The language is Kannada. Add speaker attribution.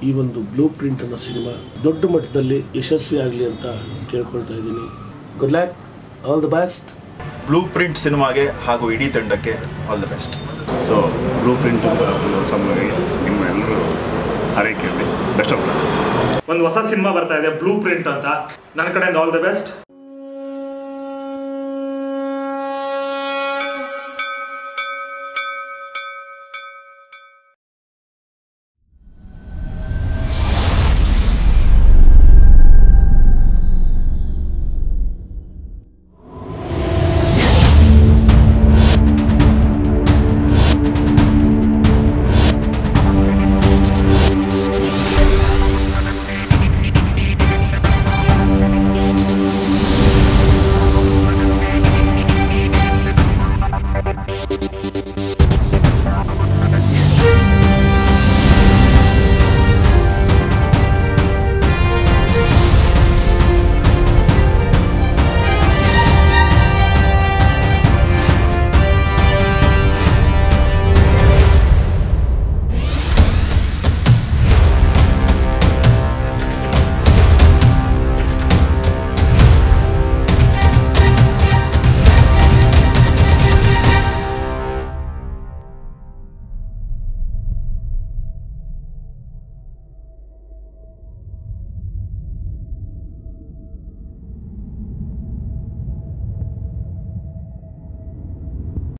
Speaker 1: ಈ ಒಂದು ಬ್ಲೂ ಪ್ರಿಂಟ್ ಅನ್ನೋ ಸಿನಿಮಾ ದೊಡ್ಡ ಮಟ್ಟದಲ್ಲಿ ಯಶಸ್ವಿ ಆಗಲಿ ಅಂತ ಕೇಳ್ಕೊಳ್ತಾ ಇದ್ದೀನಿ. Good luck, all the best.
Speaker 2: Blueprint ಸಿನಿಮಾಗೆ ಹಾಗೂ ಇಡೀ ತಂಡಕ್ಕೆ all the best.
Speaker 3: So blueprint ಅಂತ ಹೊಸ ಮೂವಿ ನಿಮ್ಮ ಎಲ್ಲರೂ ಹಾರೈಕೆಯಲ್ಲಿ ಬೆಸ್ಟ್ ಆಫ್ ಲಕ್.
Speaker 4: ಒಂದು ಹೊಸ ಸಿನಿಮಾ ಬರ್ತಾ ಇದೆ ಬ್ಲೂ ಪ್ರಿಂಟ್ ಅಂತ. ನನ್ನ ಕಡೆಯಿಂದ ಆಲ್ ದ ಬೆಸ್ಟ್.